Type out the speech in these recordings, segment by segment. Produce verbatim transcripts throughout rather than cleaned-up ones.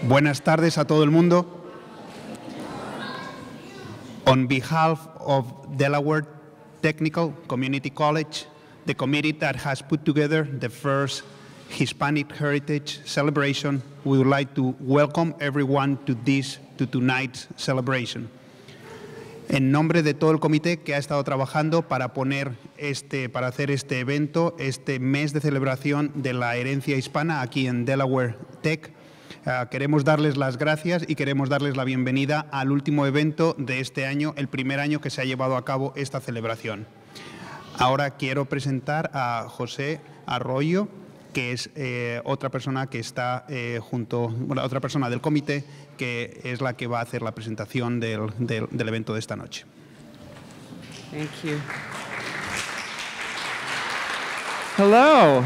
Buenas tardes a todo el mundo. On behalf of Delaware Technical Community College, the committee that has put together the first Hispanic Heritage Celebration, we would like to welcome everyone to this, to tonight's celebration. En nombre de todo el comité que ha estado trabajando para poner este, para hacer este evento, este mes de celebración de la herencia hispana aquí en Delaware Tech, uh, queremos darles las gracias y queremos darles la bienvenida al último evento de este año, el primer año que se ha llevado a cabo esta celebración. Ahora quiero presentar a José Arroyo, que es eh, otra persona que está eh, junto, bueno, otra persona del comité, que es la que va a hacer la presentación del, del, del evento de esta noche. Thank you. Hello.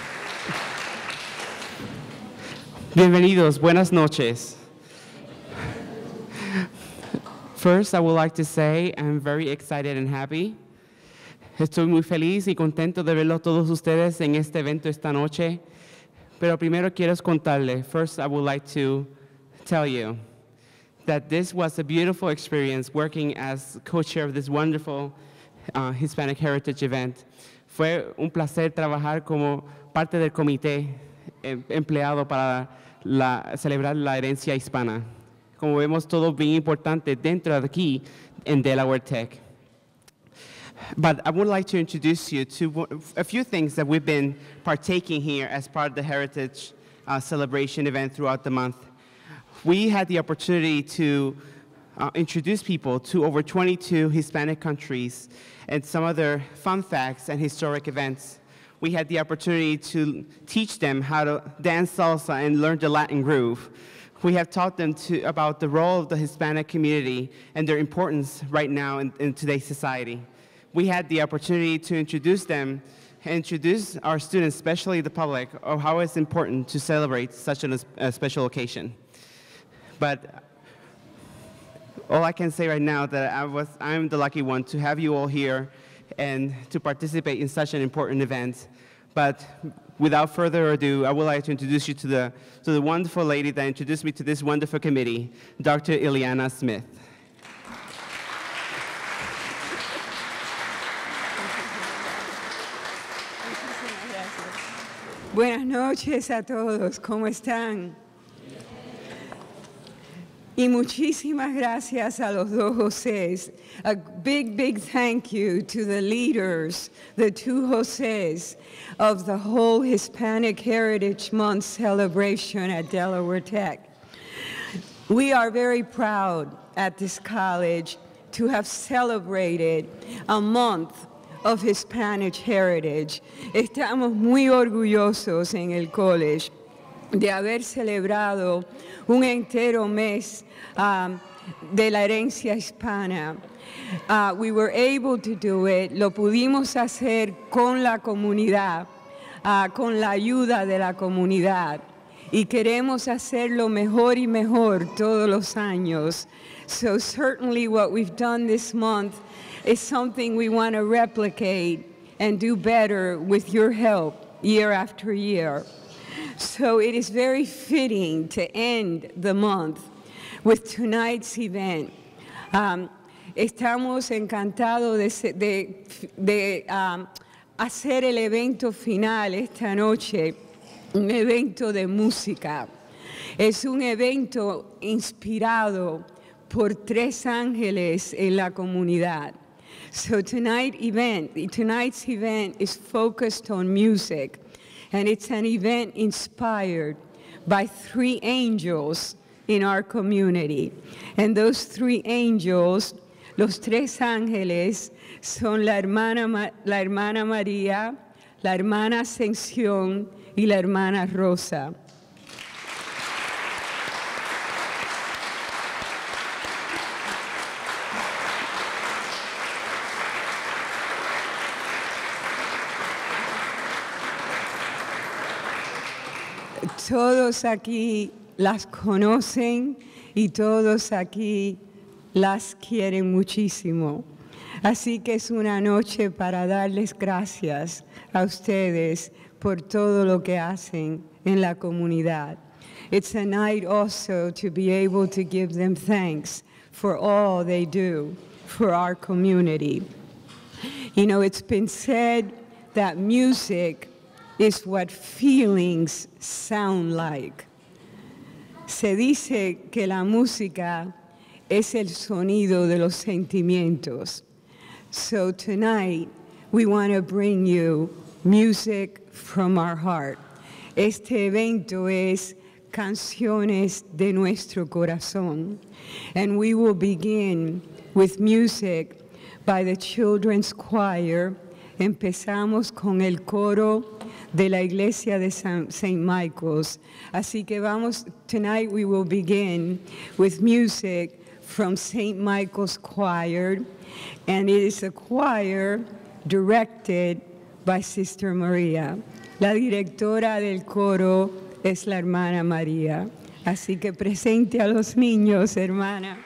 Bienvenidos, buenas noches. First, I would like to say I'm very excited and happy. Estoy muy feliz y contento de verlos todos ustedes en este evento esta noche. Pero primero quiero contarle, first I would like to tell you that this was a beautiful experience working as co-chair of this wonderful uh, Hispanic Heritage event. Fue un placer trabajar como parte del comité eh, empleado para la, celebrar la herencia hispana. Como vemos, todo bien importante dentro de aquí en Delaware Tech. But I would like to introduce you to a few things that we've been partaking here as part of the Heritage uh, Celebration event throughout the month. We had the opportunity to uh, introduce people to over twenty-two Hispanic countries and some other fun facts and historic events. We had the opportunity to teach them how to dance salsa and learn the Latin groove. We have taught them to, about the role of the Hispanic community and their importance right now in, in today's society. We had the opportunity to introduce them, introduce our students, especially the public, of how it's important to celebrate such an, a special occasion. But all I can say right now that I was, I'm the lucky one to have you all here and to participate in such an important event. But without further ado, I would like to introduce you to the, to the wonderful lady that introduced me to this wonderful committee, Doctor Ileana Smith. Buenas noches a todos, ¿cómo están? Y muchísimas gracias a los dos Josés. A big, big thank you to the leaders, the two Josés of the whole Hispanic Heritage Month celebration at Delaware Tech. We are very proud at this college to have celebrated a month of Hispanic heritage. Estamos muy orgullosos en el college de haber celebrado un entero mes um, de la herencia hispana. Uh, we were able to do it, lo pudimos hacer con la comunidad, uh, con la ayuda de la comunidad, y queremos hacerlo mejor y mejor todos los años. So certainly what we've done this month is something we want to replicate and do better with your help year after year. So it is very fitting to end the month with tonight's event. Um, estamos encantados de, de, de um, hacer el evento final esta noche, un evento de música. Es un evento inspirado por tres ángeles en la comunidad. So tonight event, tonight's event is focused on music, and it's an event inspired by three angels in our community. And those three angels, los tres ángeles, son la hermana, la hermana María, la hermana Ascensión y la hermana Rosa. Todos aquí las conocen y todos aquí las quieren muchísimo. Así que es una noche para darles gracias a ustedes por todo lo que hacen en la comunidad. It's a night also to be able to give them thanks for all they do for our community. You know, it's been said that music is what feelings sound like. Se dice que la música es el sonido de los sentimientos. So tonight, we want to bring you music from our heart. Este evento es Canciones de Nuestro Corazón. And we will begin with music by the Children's Choir. Empezamos con el coro de la Iglesia de Saint Michael's. Así que vamos, tonight we will begin with music from Saint Michael's Choir. And it is a choir directed by Sister Maria. La directora del coro es la hermana María. Así que presente a los niños, hermana.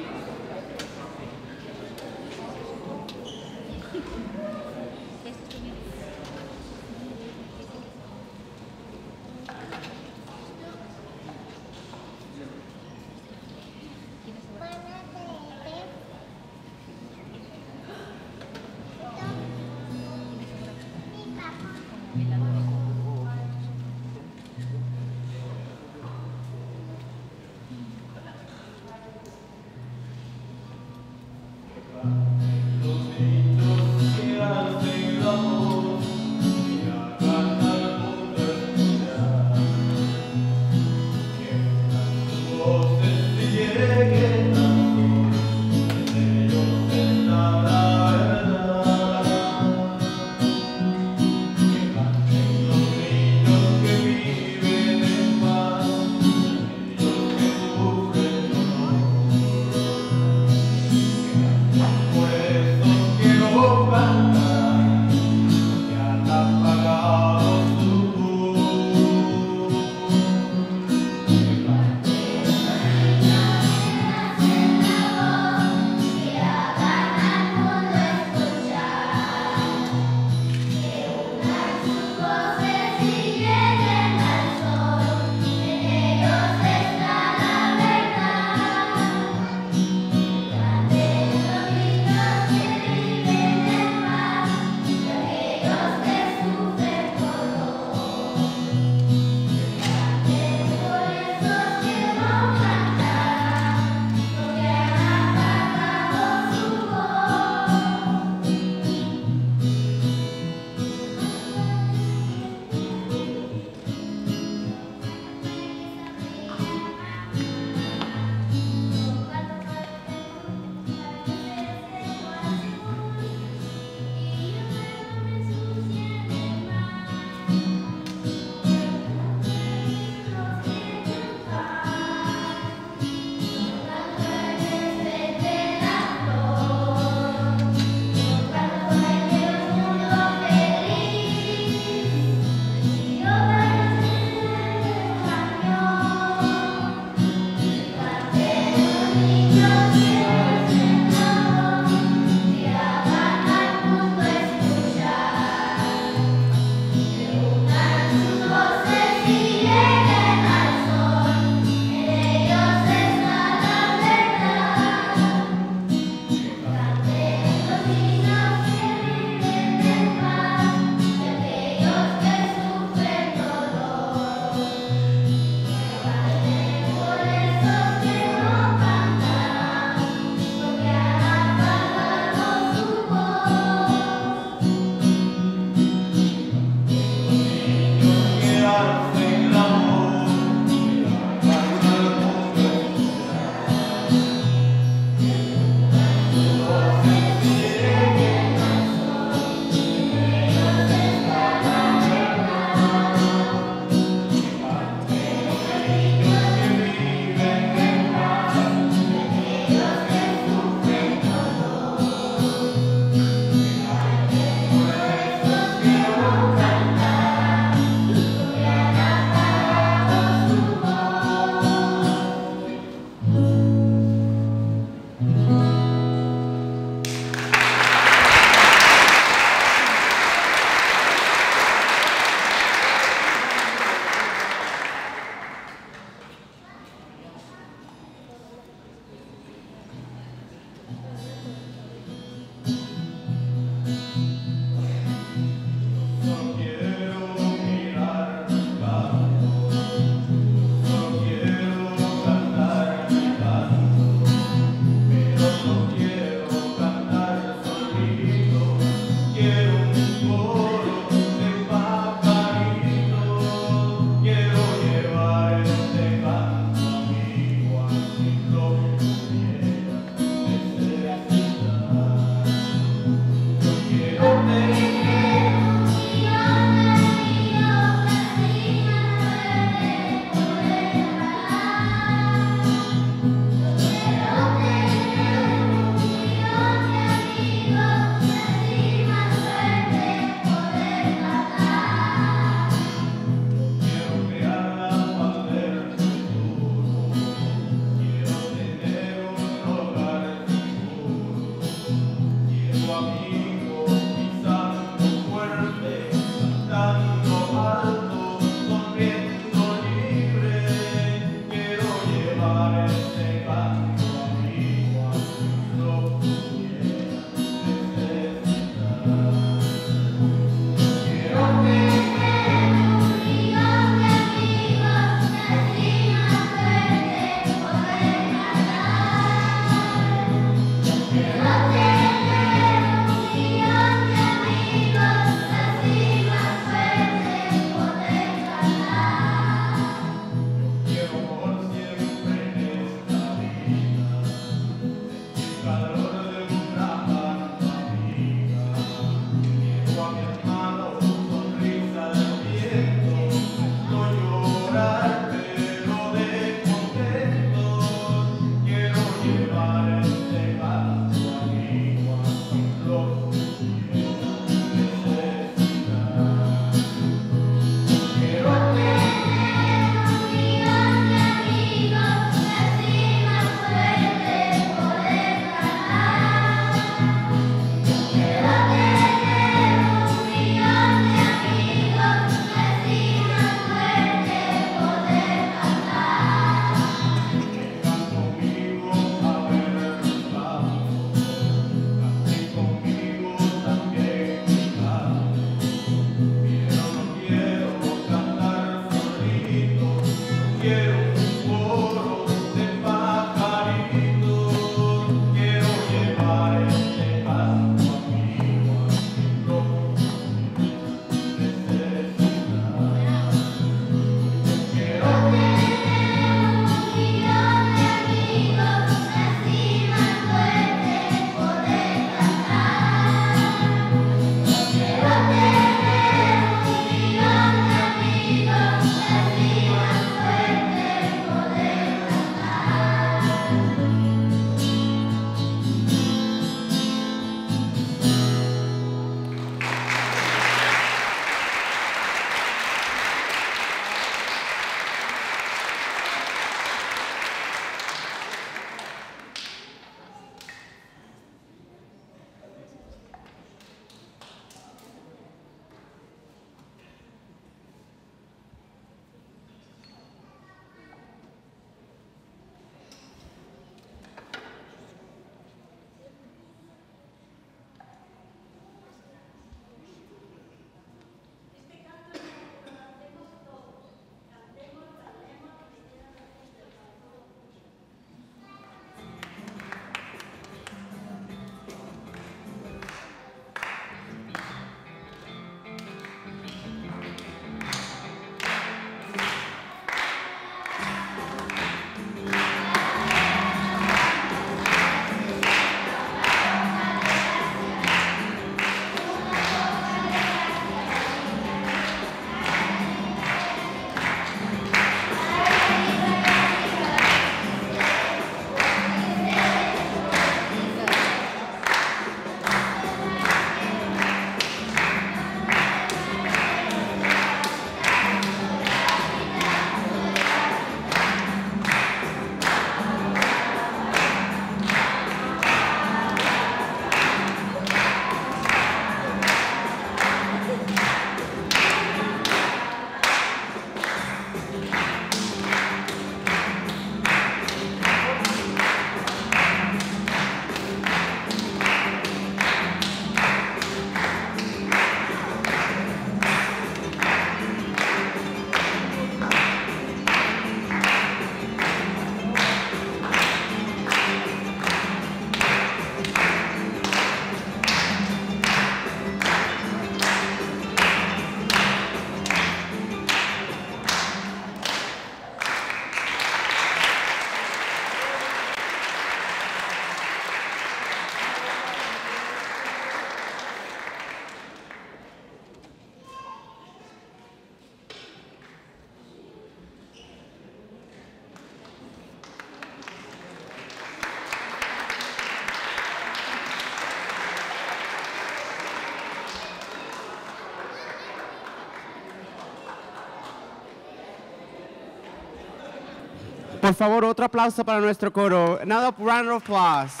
Por favor, otro aplauso para nuestro coro. Another round of applause.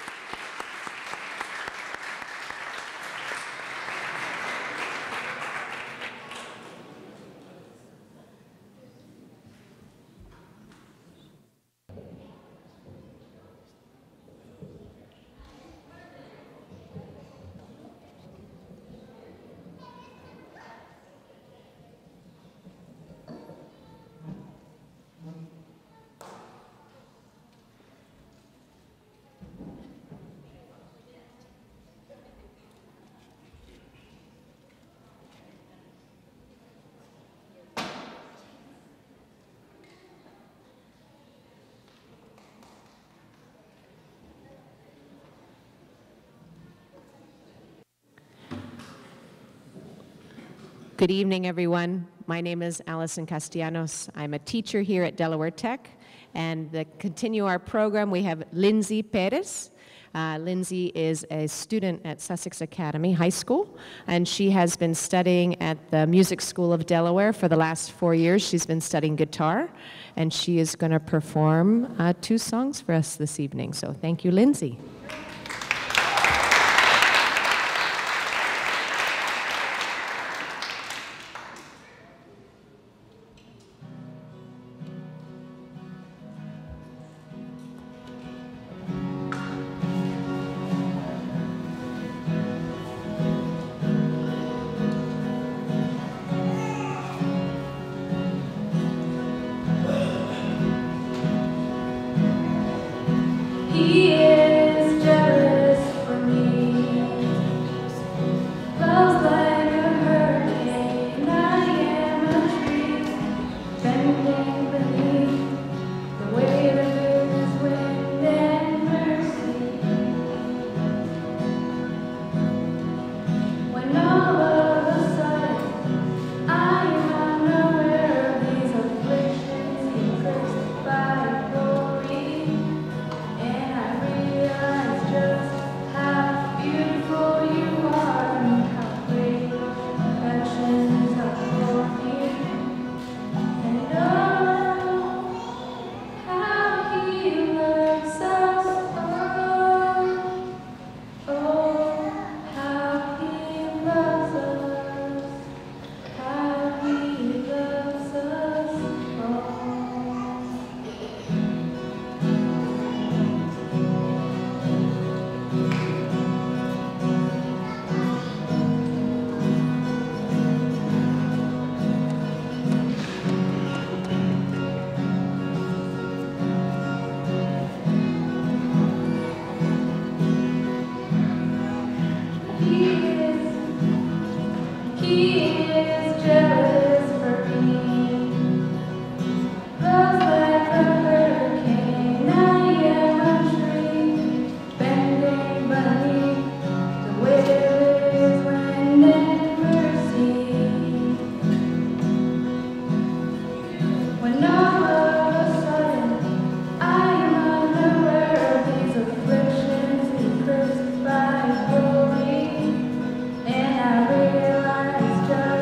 Good evening, everyone. My name is Allison Castellanos. I'm a teacher here at Delaware Tech. And to continue our program, we have Lindsay Perez. Uh, Lindsay is a student at Sussex Academy High School, and she has been studying at the Music School of Delaware for the last four years. She's been studying guitar, and she is going to perform uh, two songs for us this evening. So thank you, Lindsay. He is jealous for me, love's like a hurricane, I am a tree, bending beneath the weight of his wind and mercy. When all of a sudden I am unaware of these afflictions eclipsed by glory, and I realize just how beautiful you are and how great your affections are for me. And oh, how he loves us all. Oh, how he loves us. How he loves us all. He is, he is jealous for me. Love's like a hurricane, I am a tree, bending beneath the weight of his wind and mercy. When all of a sudden I am unaware of these afflictions eclipsed by glory, and I realize just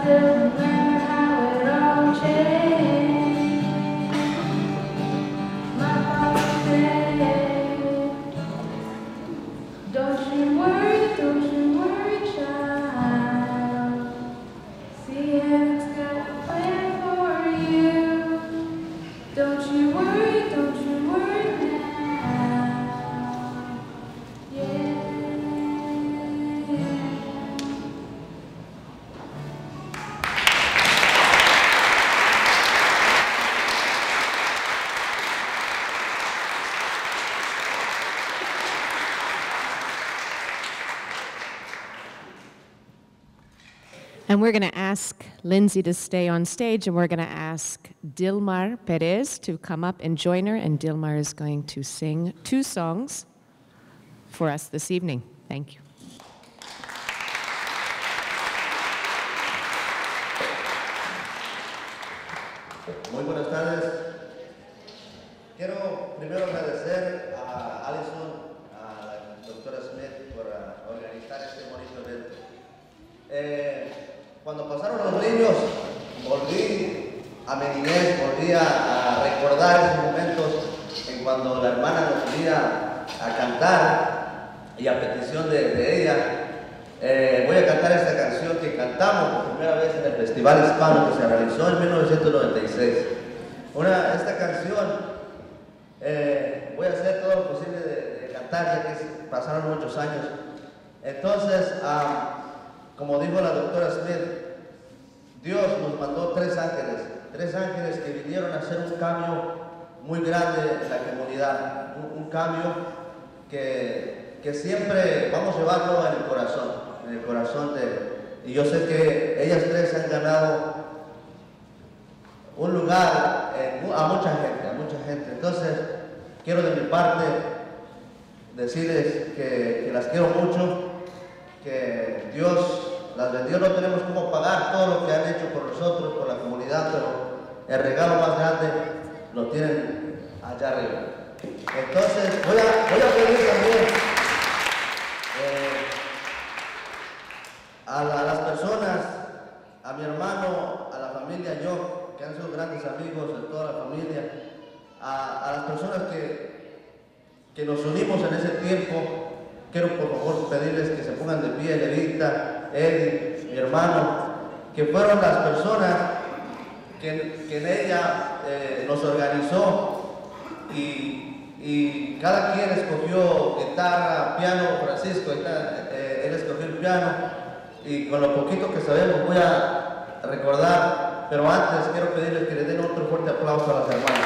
still remember how it all changed. My father said, don't you worry, don't you worry, child. See, heaven's got a plan for you. Don't you worry, don't you worry now. Yeah. And we're going to ask Lindsay to stay on stage, and we're going to ask Dilmar Perez to come up and join her, and Dilmar is going to sing two songs for us this evening. Thank you. Muy buenas tardes. Quiero primero agradecer a Alison, a la doctora Smith por uh, organizar este bonito evento. Eh, cuando pasaron los niños, volví a mi niñez, volví a, a recordar esos momentos en cuando la hermana nos unía a cantar y a petición de, de ella. Eh, voy a cantar esta canción que cantamos por primera vez en el Festival Hispano que se realizó en mil novecientos noventa y seis. Una, esta canción, eh, voy a hacer todo lo posible de, de cantar ya que pasaron muchos años. Entonces, um, como dijo la doctora Smith, Dios nos mandó tres ángeles, tres ángeles que vinieron a hacer un cambio muy grande en la comunidad, un, un cambio que, que siempre vamos a llevarlo en el corazón, en el corazón de... Y yo sé que ellas tres han ganado un lugar en, a mucha gente, a mucha gente. Entonces, quiero de mi parte decirles que, que las quiero mucho, que Dios las bendiga. No tenemos cómo pagar todo lo que han hecho por nosotros, por la comunidad, pero el regalo más grande lo tienen allá arriba. Entonces, voy a, voy a pedir también eh, a, la, a las personas, a mi hermano, a la familia yo, que han sido grandes amigos de toda la familia, a, a las personas que, que nos unimos en ese tiempo. Quiero por favor pedirles que se pongan de pie, Levita, Eddie, mi hermano, que fueron las personas que, que en ella eh, nos organizó y, y cada quien escogió guitarra, piano. Francisco, eh, él escogió el piano y con lo poquito que sabemos voy a recordar, pero antes quiero pedirles que le den otro fuerte aplauso a las hermanas.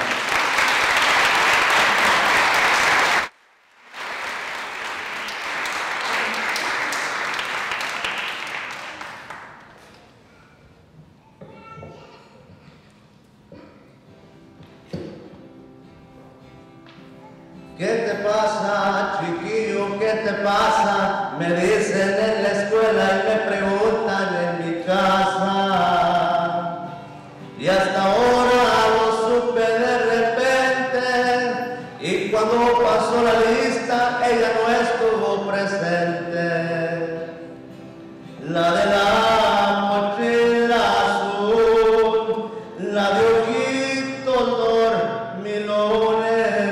¿Qué te pasa, chiquillo? ¿Qué te pasa? Me dicen en la escuela y me preguntan en mi casa. Y hasta ahora lo supe de repente. Y cuando pasó la lista, ella no estuvo presente. La de la mochila azul, la de ojitos dormilones.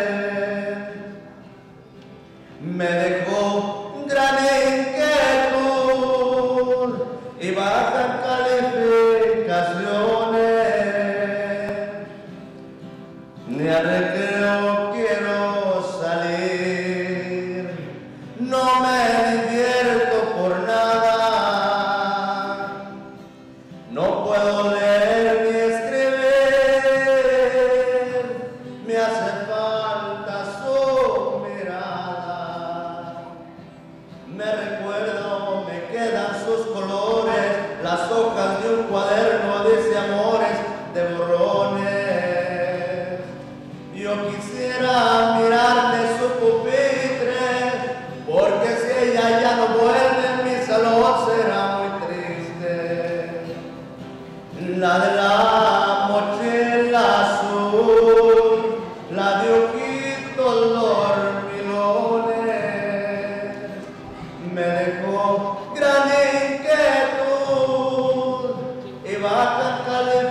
Me dejó gran inquietud y bajas calificaciones. Ni al recreo quiero salir, no me divierto por nada. No puedo leer ni escribir, me hace falta su mirada. Me recuerdo, me quedan sus colores, las hojas de un cuaderno dice amores de borrones. Yo quisiera mirarle su pupitre, porque si ella ya no vuelve, mi salón será muy triste. La de la mochila azul, la de ojitos dormilones, me dejó gran inquietud y bajan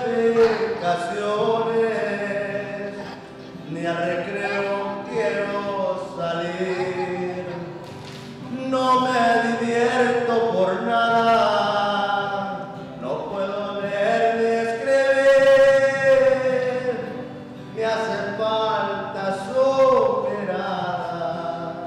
calificaciones, ni al recreo quiero salir. No me divierto por nada, no puedo leer ni escribir, me hace falta su mirada.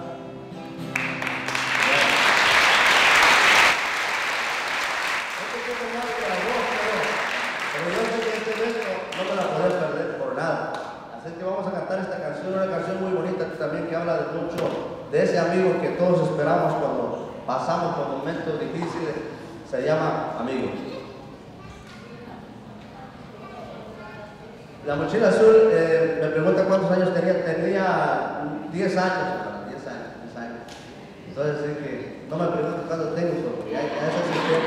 Este tiempo más que la voz, pero, pero yo sé que este evento no me la podré perder por nada. Así que vamos a cantar esta canción, una canción muy bonita también que habla de mucho de ese amigo que todos esperamos cuando pasamos por momentos difíciles. Se llama Amigo. La mochila azul eh, me pregunta cuántos años tenía. Tenía diez años, diez años, diez años. Entonces sí que no me pregunto cuánto tengo, porque ya, ya eso es el tiempo.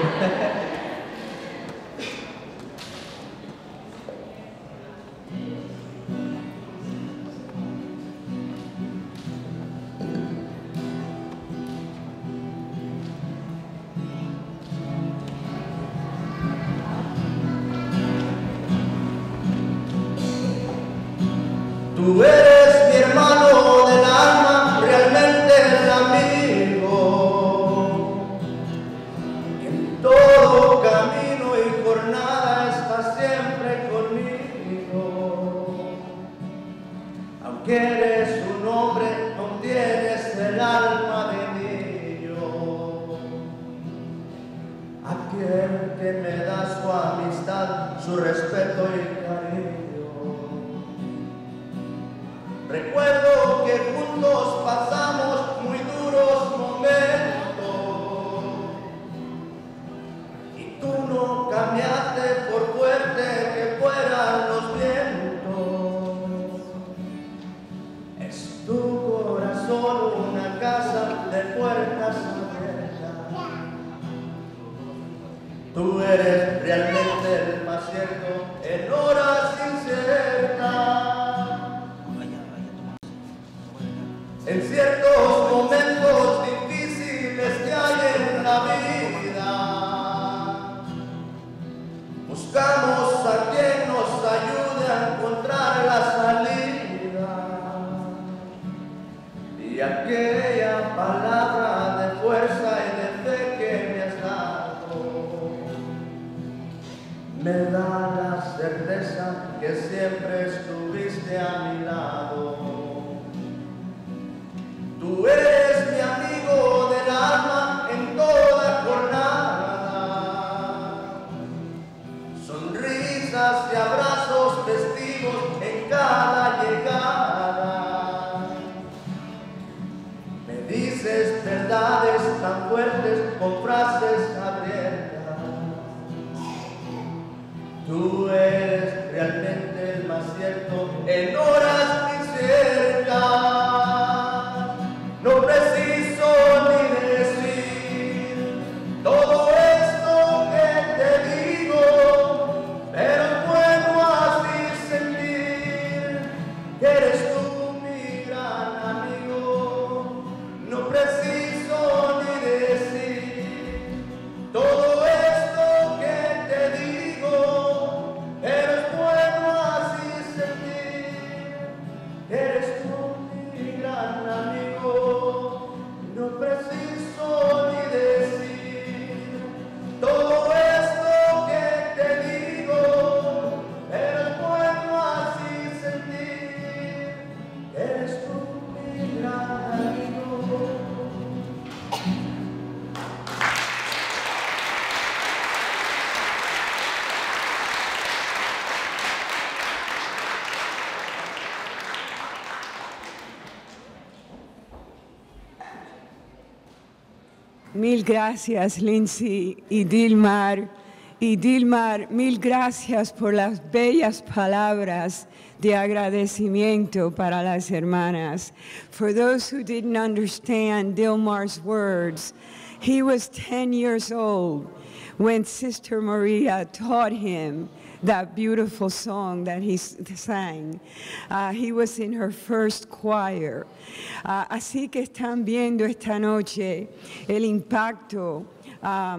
Tú eres mi hermano del alma, realmente el amigo. En todo camino y jornada estás siempre conmigo. Aunque eres un hombre, no tienes el alma de niño. Aquel que me da su amistad, su respeto y cariño. Recuerdo que juntos pasamos muy duros momentos y tú no cambiaste por fuerte que fueran los vientos. Es tu corazón una casa de puertas abiertas. Tú eres realmente el más cierto en horas inciertas. En ciertos momentos difíciles que hay en la vida, buscamos a quien nos ayude a encontrar la salida. Y aquella palabra de fuerza y de fe que me has dado, me da la certeza que siempre estuviste a mi lado. Tú eres mi amigo del alma en toda jornada. Sonrisas y abrazos festivos en cada llegada. Me dices verdades tan fuertes con frases abiertas. Tú eres realmente el más cierto en horas inciertas. No preciso ni decir todo esto que te digo, pero es bueno así sentir que eres tú mi gran amigo. No preciso ni decir todo esto que te digo, pero es bueno así sentir que eres tú mi gran amigo. No preciso ni decir todo esto que te digo, pero es bueno así sentir que eres tú mi gran amigo. Mil gracias, Lindsay y Dilmar. Y Dilmar, mil gracias por las bellas palabras de agradecimiento para las hermanas. For those who didn't understand Dilmar's words, he was ten years old when Sister Maria taught him that beautiful song that he sang. Uh, he was in her first choir. Uh, así que están viendo esta noche el impacto uh,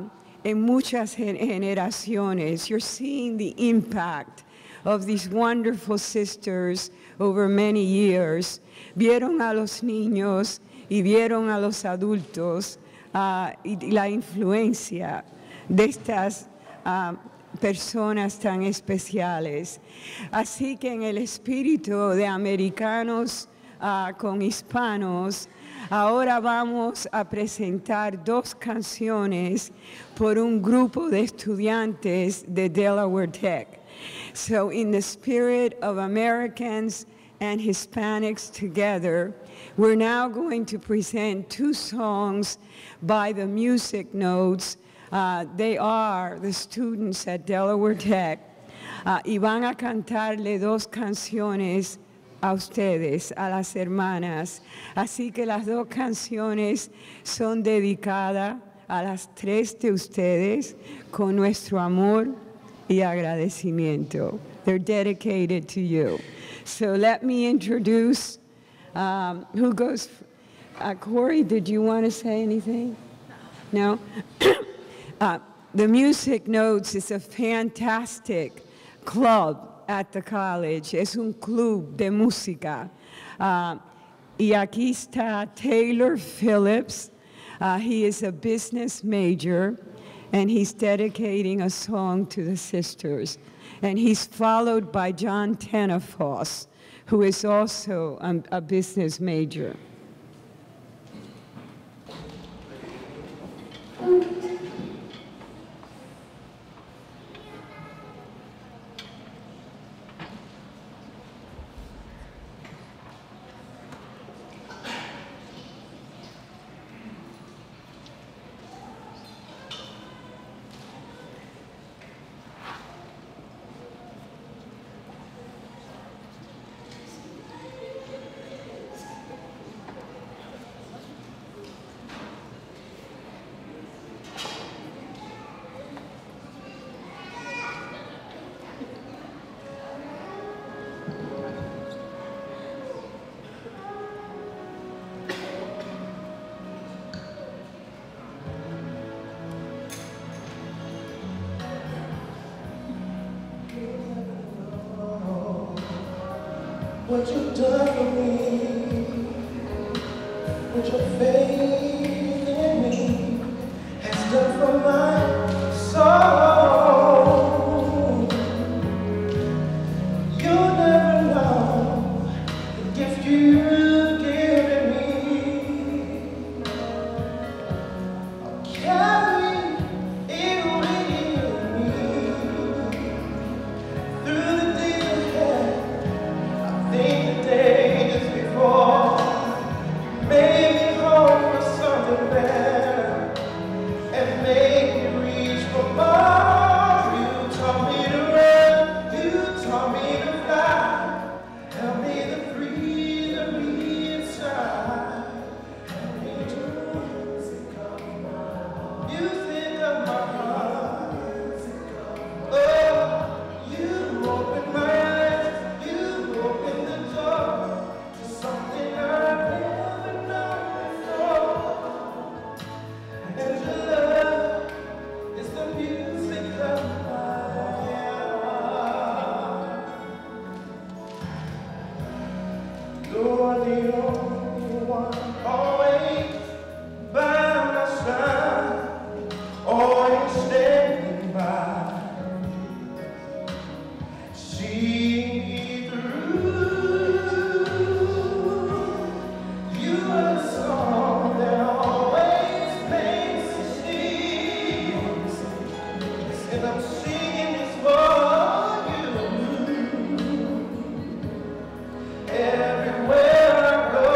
en muchas gen- generaciones. You're seeing the impact of these wonderful sisters over many years. Vieron a los niños y vieron a los adultos uh, y la influencia de estas uh, personas tan especiales. Así que en el espíritu de americanos uh, con hispanos, ahora vamos a presentar dos canciones por un grupo de estudiantes de Delaware Tech. So in the spirit of Americans and Hispanics together, we're now going to present two songs by the Music Notes. Uh, they are the students at Delaware Tech. Uh, y van a cantarle dos canciones a ustedes, a las hermanas. Así que las dos canciones son dedicadas a las tres de ustedes con nuestro amor y agradecimiento. They're dedicated to you. So let me introduce, um, who goes, uh, Corey, did you want to say anything? No? uh, the Music Notes is a fantastic club at the college. Es un club de música. Uh, y aquí está Taylor Phillips. Uh, he is a business major, and he's dedicating a song to the sisters. And he's followed by John Tenefoss, who is also um, a business major. What you've done for me, what your faith in me has done for my soul. You'll never know the gift you've given me. I'll carry it with me through the days ahead. Think the days before made me hope for something better and made me reach for more. You taught me to run, you taught me to fly, help me to breathe and be inside. Help me to think of my heart. You think of my heart. Oh, you open my eyes. You open the door to something I've never known before. And your love is the music of my heart. You're the only one, always by my side, always standing by. See me through. You are the song that always makes me sing. And I'm singing this for you. Everywhere I go,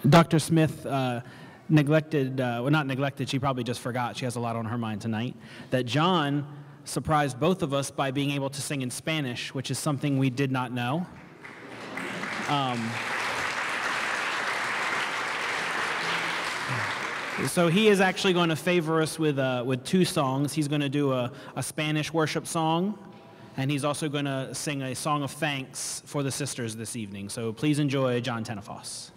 Doctor Smith uh, neglected, uh, well, not neglected, she probably just forgot, she has a lot on her mind tonight, that John surprised both of us by being able to sing in Spanish, which is something we did not know. Um, so he is actually going to favor us with, uh, with two songs. He's going to do a, a Spanish worship song, and he's also going to sing a song of thanks for the sisters this evening. So please enjoy John Tenafos.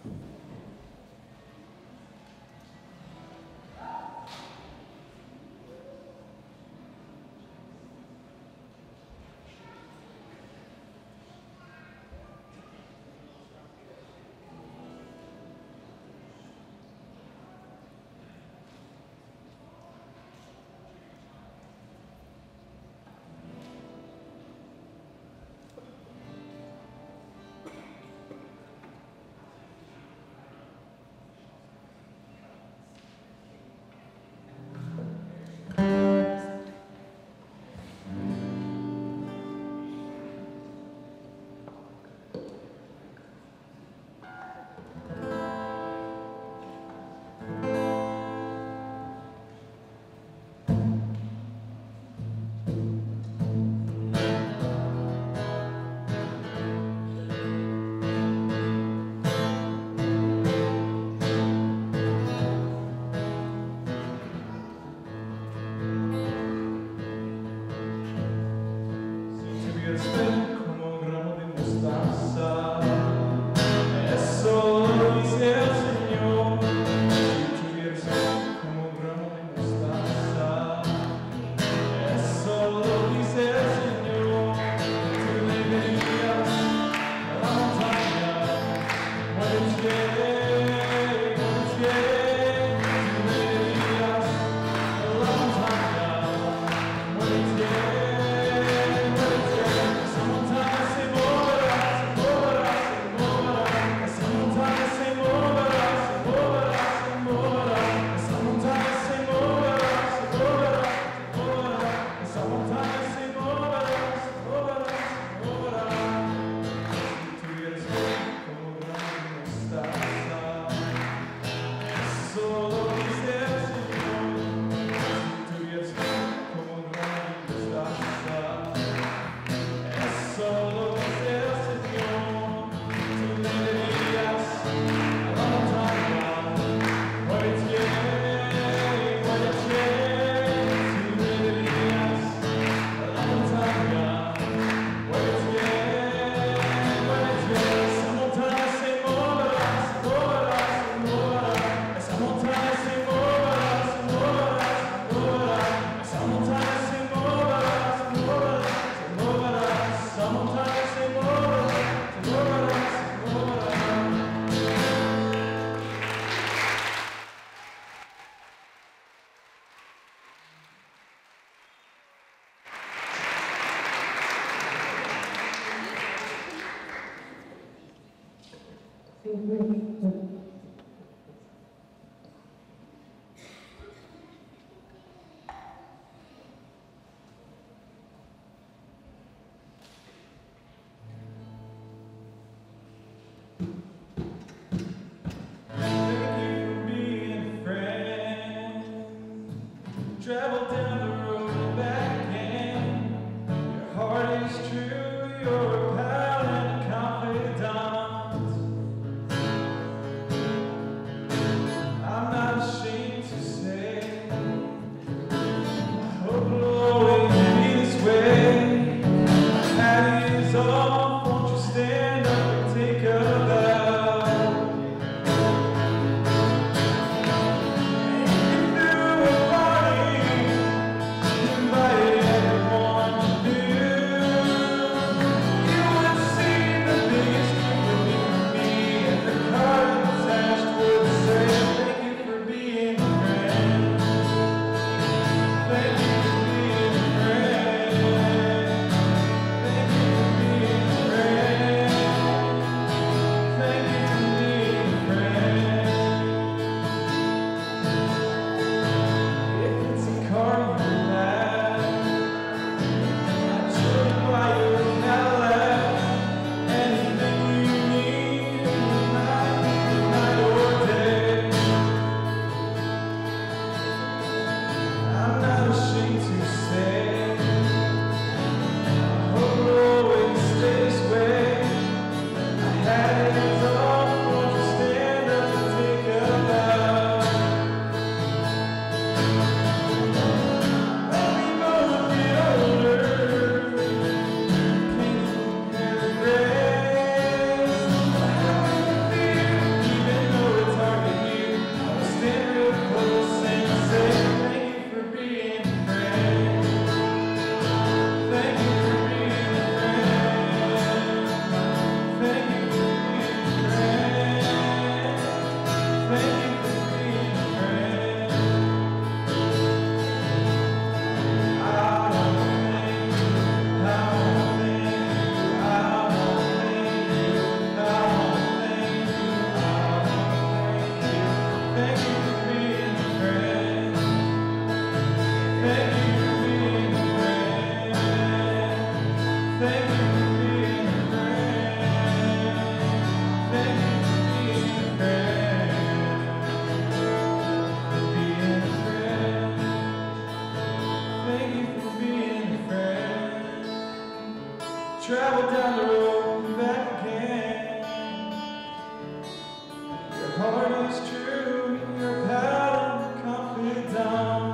Your pal and confidant. down the road and back again. Your heart is true, your path confidant.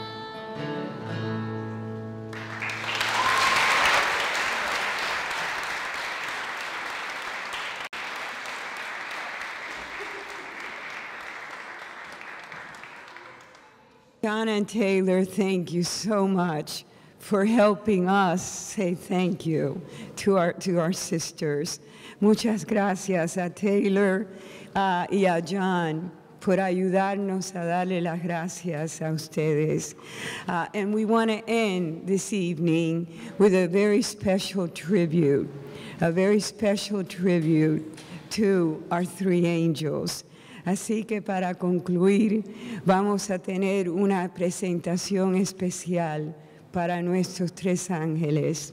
John and Taylor, thank you so much for helping us say thank you to our, to our sisters. Muchas gracias a Taylor uh, y a John por ayudarnos a darle las gracias a ustedes. Uh, and we want to end this evening with a very special tribute, a very special tribute to our three angels. Así que para concluir, vamos a tener una presentación especial para nuestros tres ángeles.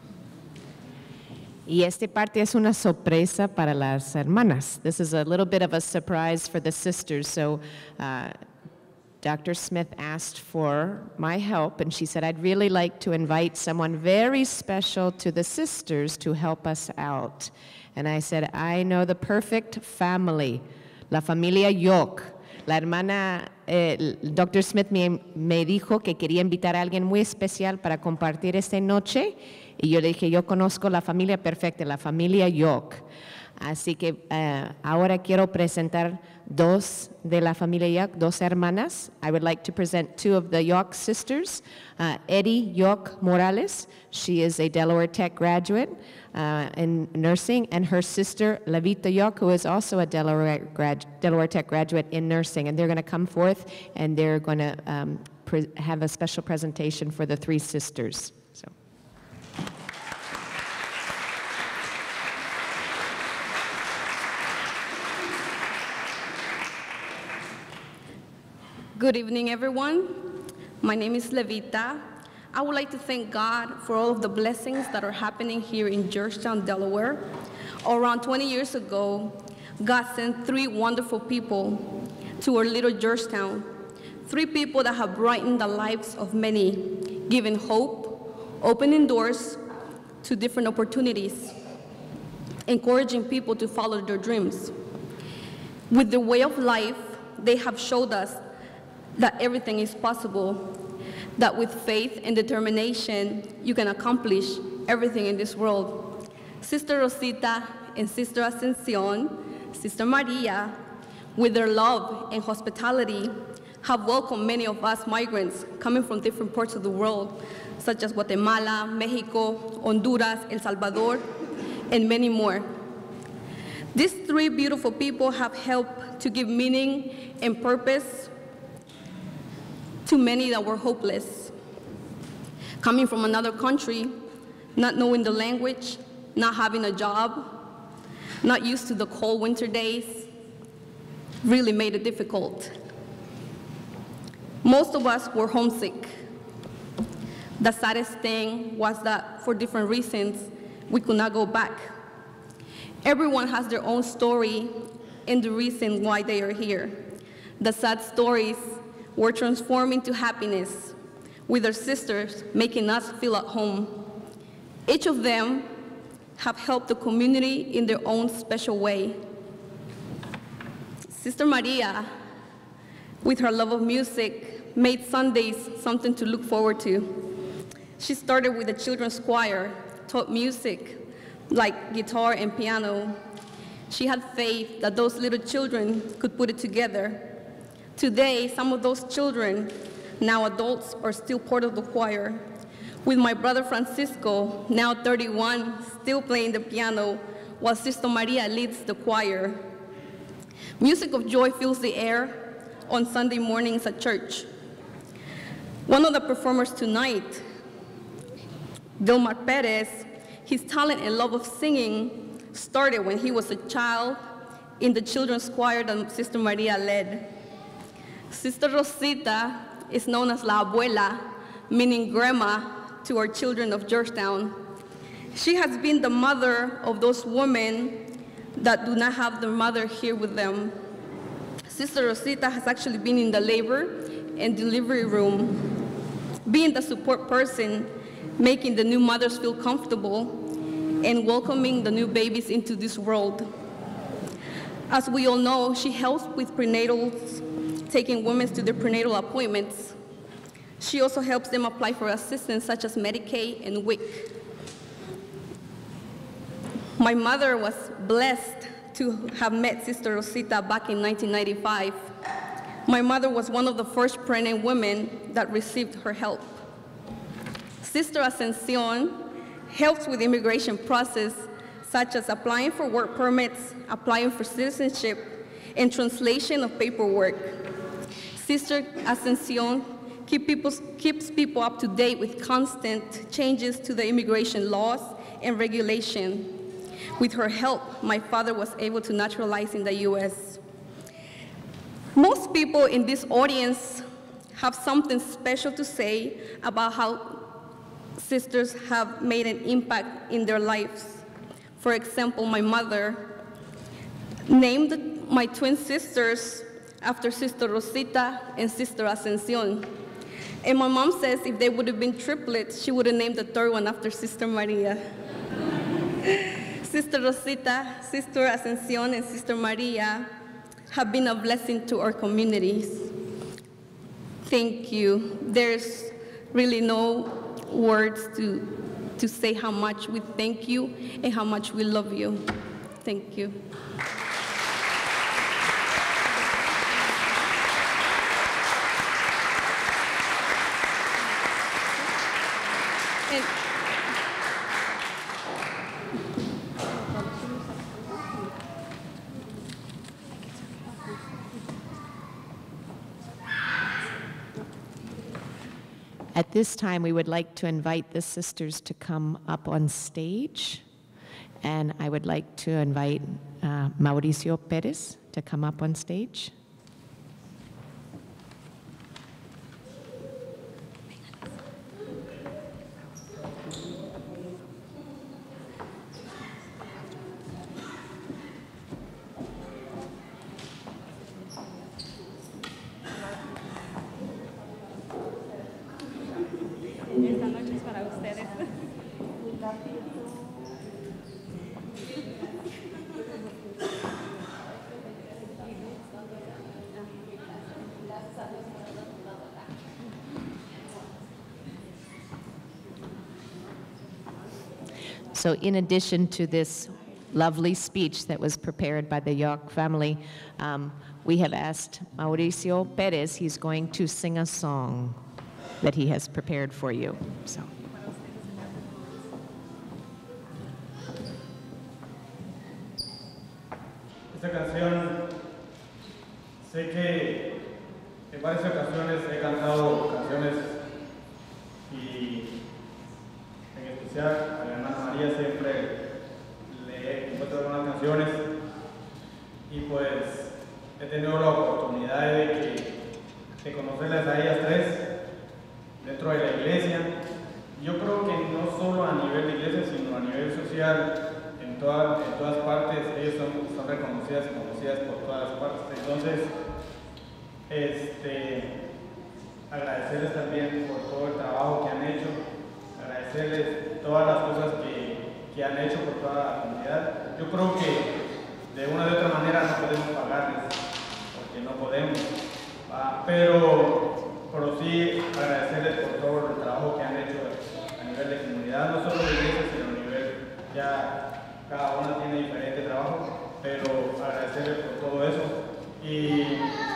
Y esta parte es una sorpresa para las hermanas. This is a little bit of a surprise for the sisters. So uh, Doctor Smith asked for my help, and she said, I'd really like to invite someone very special to the sisters to help us out. And I said, I know the perfect family. La familia York. La hermana, eh, Doctor Smith me, me dijo que quería invitar a alguien muy especial para compartir esta noche. Y yo le dije, yo conozco la familia perfecta, la familia York. Así que uh, ahora quiero presentar dos de la familia York, dos hermanas. I would like to present two of the York sisters. Uh, Eddie York Morales, she is a Delaware Tech graduate uh, in nursing, and her sister Levita York, who is also a Delaware, grad, Delaware Tech graduate in nursing. And they're going to come forth, and they're going to um, pre have a special presentation for the three sisters. So. Good evening, everyone. My name is Levita. I would like to thank God for all of the blessings that are happening here in Georgetown, Delaware. Around twenty years ago, God sent three wonderful people to our little Georgetown. Three people that have brightened the lives of many, given hope, opening doors to different opportunities, encouraging people to follow their dreams. With their way of life, they have showed us that everything is possible, that with faith and determination, you can accomplish everything in this world. Sister Rosita and Sister Ascension, Sister Maria, with their love and hospitality, have welcomed many of us migrants coming from different parts of the world, such as Guatemala, Mexico, Honduras, El Salvador, and many more. These three beautiful people have helped to give meaning and purpose to many that were hopeless. Coming from another country, not knowing the language, not having a job, not used to the cold winter days, really made it difficult. Most of us were homesick. The saddest thing was that for different reasons, we could not go back. Everyone has their own story and the reason why they are here. The sad stories were transformed into happiness, with their sisters making us feel at home. Each of them have helped the community in their own special way. Sister Maria, with her love of music, made Sundays something to look forward to. She started with the children's choir, taught music, like guitar and piano. She had faith that those little children could put it together. Today, some of those children, now adults, are still part of the choir. With my brother Francisco, now thirty-one, still playing the piano, while Sister Maria leads the choir. Music of joy fills the air on Sunday mornings at church. One of the performers tonight, Vilmar Perez, his talent and love of singing started when he was a child in the children's choir that Sister Maria led. Sister Rosita is known as La Abuela, meaning grandma, to our children of Georgetown. She has been the mother of those women that do not have their mother here with them. Sister Rosita has actually been in the labor and delivery room, being the support person, making the new mothers feel comfortable, and welcoming the new babies into this world. As we all know, she helps with prenatals, taking women to their prenatal appointments. She also helps them apply for assistance such as Medicaid and W I C. My mother was blessed to have met Sister Rosita back in nineteen ninety-five. My mother was one of the first pregnant women that received her help. Sister Ascension helps with the immigration process, such as applying for work permits, applying for citizenship, and translation of paperwork. Sister Ascension keep people, keeps people up to date with constant changes to the immigration laws and regulation. With her help, my father was able to naturalize in the U S Most people in this audience have something special to say about how sisters have made an impact in their lives. For example, my mother named my twin sisters after Sister Rosita and Sister Ascension. And my mom says if they would have been triplets, she would have named the third one after Sister Maria. Sister Rosita, Sister Ascension, and Sister Maria have been a blessing to our communities. Thank you. There's really no words to, to say how much we thank you and how much we love you. Thank you. And At this time, we would like to invite the sisters to come up on stage. And I would like to invite uh, Mauricio Perez to come up on stage. esta noche es para ustedes. So in addition to this lovely speech that was prepared by the York family, um, we have asked Mauricio Perez, he's going to sing a song that he has prepared for you. So. Esta canción, sé que en varias ocasiones he cantado canciones y en especial a la hermana María siempre le he compuesto algunas canciones y pues he tenido la oportunidad de, que, de conocerlas a ellas tres dentro de la iglesia. Yo creo que no solo a nivel de iglesia, sino a nivel social, en, toda, en todas partes, ellos son, son reconocidas y conocidas por todas las partes. Entonces, este, agradecerles también por todo el trabajo que han hecho, agradecerles todas las cosas que, que han hecho por toda la comunidad. Yo creo que de una u otra manera no podemos pagarles, porque no podemos, ¿va? pero pero sí agradecerles por todo el trabajo que han hecho a nivel de comunidad, no solo de iglesia, sino a nivel, ya cada una tiene diferente trabajo, pero agradecerles por todo eso. Y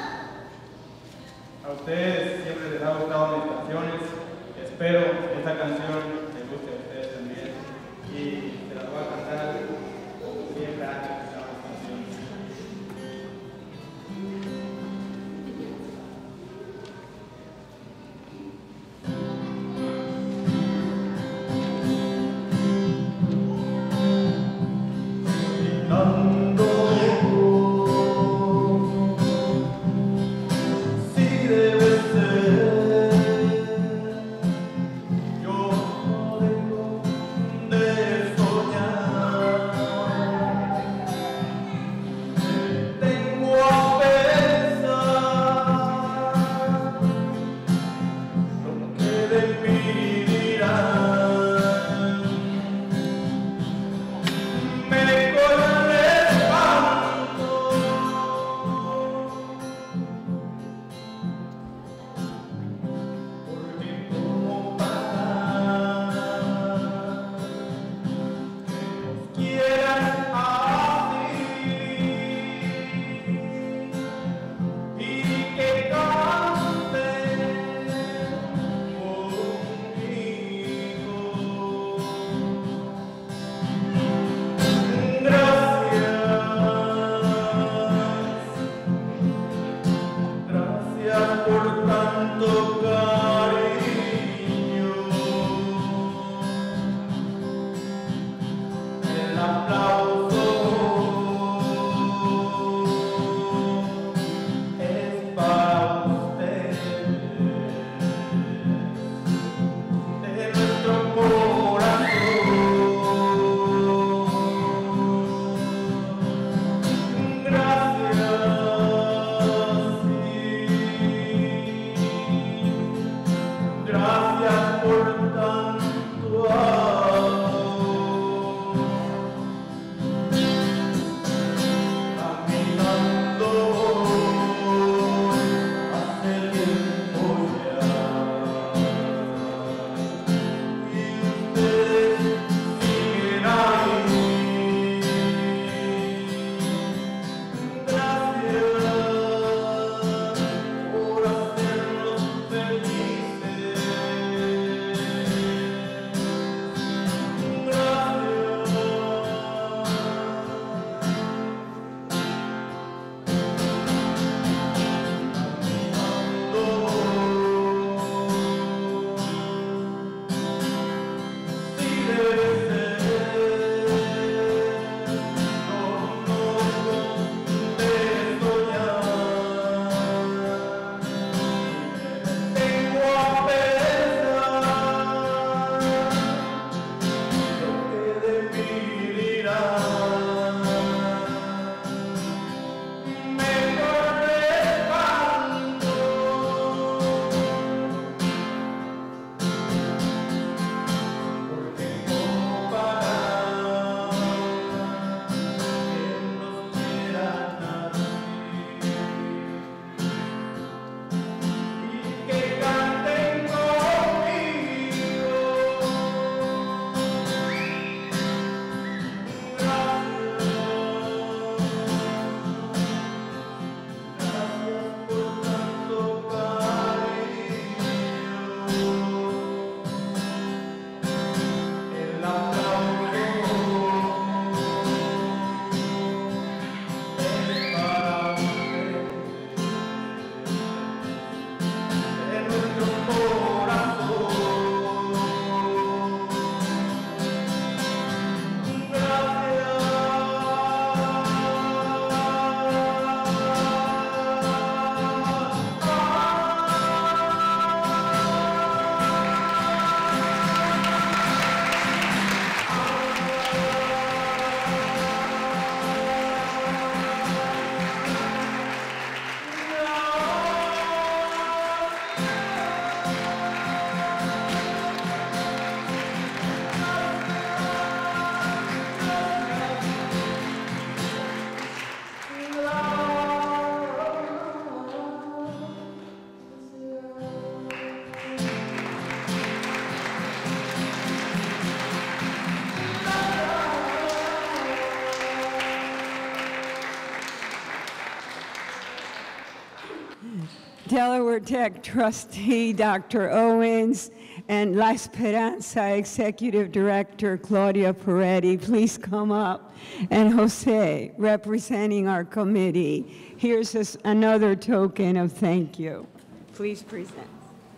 a ustedes siempre les ha gustado mis canciones, espero que esta canción les guste a ustedes también, y se las voy a cantar como siempre antes de escuchar las canciones. Delaware Tech trustee, Doctor Owens, and La Esperanza Executive Director, Claudia Peretti, please come up. And Jose, representing our committee. Here's us- another token of thank you. Please present.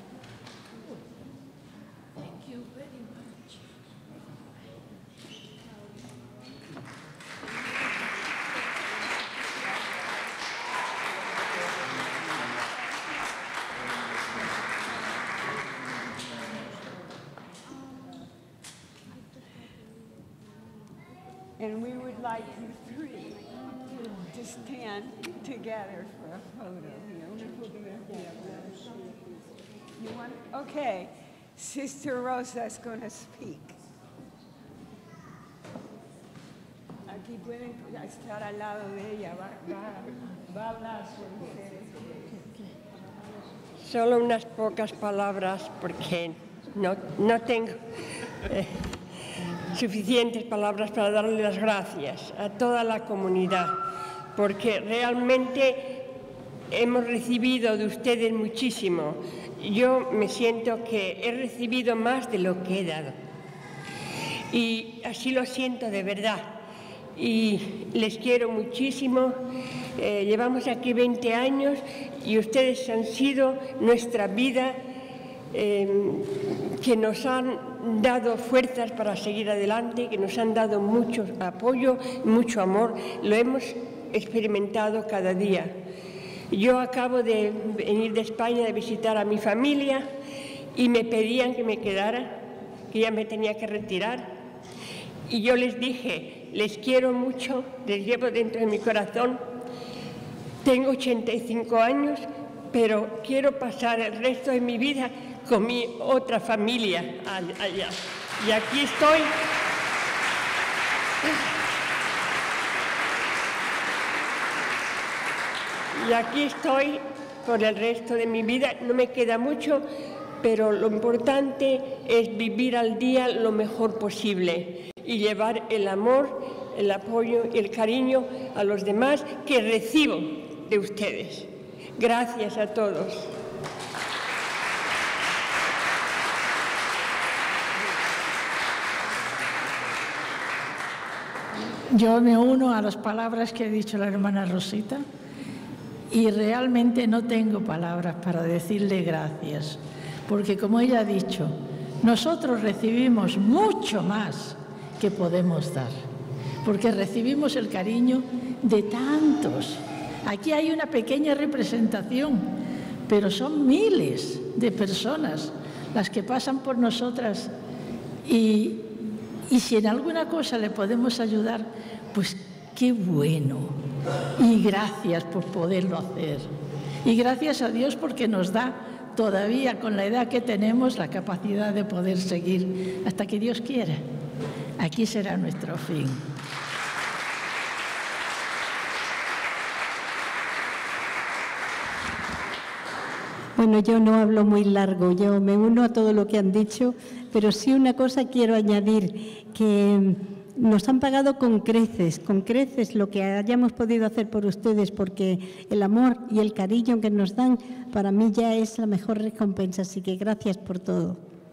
And we would like you three to stand together for a photo. You want? Okay. Sister Rosa is going to speak. Aquí pueden estar al lado de ella. Va, va, va a hablar por ustedes. Solo unas pocas palabras porque no, no tengo eh, suficientes palabras para darle las gracias a toda la comunidad, porque realmente hemos recibido de ustedes muchísimo. Yo me siento que he recibido más de lo que he dado. Y así lo siento de verdad. Y les quiero muchísimo. Eh, llevamos aquí veinte años y ustedes han sido nuestra vida, eh, que nos han dado fuerzas para seguir adelante, que nos han dado mucho apoyo, mucho amor. Lo hemos experimentado cada día. Yo acabo de venir de España de visitar a mi familia y me pedían que me quedara, que ya me tenía que retirar. Y yo les dije, les quiero mucho, les llevo dentro de mi corazón. Tengo ochenta y cinco años, pero quiero pasar el resto de mi vida con mi otra familia allá. Y aquí estoy. Y aquí estoy por el resto de mi vida. No me queda mucho, pero lo importante es vivir al día lo mejor posible y llevar el amor, el apoyo y el cariño a los demás que recibo de ustedes. Gracias a todos. Yo me uno a las palabras que ha dicho la hermana Rosita y realmente no tengo palabras para decirle gracias, porque como ella ha dicho, nosotros recibimos mucho más que podemos dar, porque recibimos el cariño de tantos. Aquí hay una pequeña representación, pero son miles de personas las que pasan por nosotras y, y si en alguna cosa le podemos ayudar, pues qué bueno. Y gracias por poderlo hacer. Y gracias a Dios porque nos da todavía, con la edad que tenemos, la capacidad de poder seguir hasta que Dios quiera. Aquí será nuestro fin. Bueno, yo no hablo muy largo, yo me uno a todo lo que han dicho, pero sí una cosa quiero añadir, que nos han pagado con creces, con creces lo que hayamos podido hacer por ustedes, porque el amor y el cariño que nos dan para mí ya es la mejor recompensa, así que gracias por todo.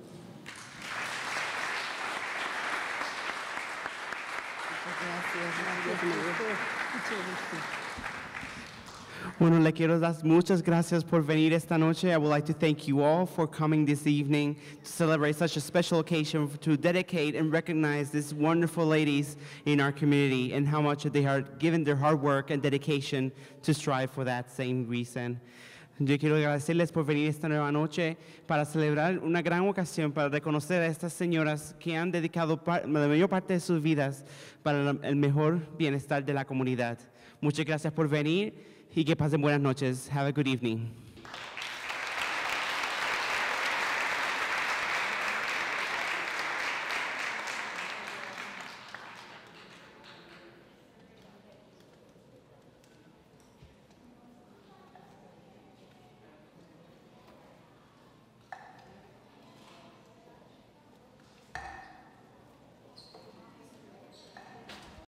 Bueno, le quiero dar muchas gracias por venir esta noche. I would like to thank you all for coming this evening to celebrate such a special occasion, to dedicate and recognize these wonderful ladies in our community and how much they are given their hard work and dedication to strive for that same reason. Yo quiero agradecerles por venir esta nueva noche para celebrar una gran ocasión, para reconocer a estas señoras que han dedicado la mayor parte de sus vidas para el mejor bienestar de la comunidad. Muchas gracias por venir y que pasen buenas noches. Have a good evening.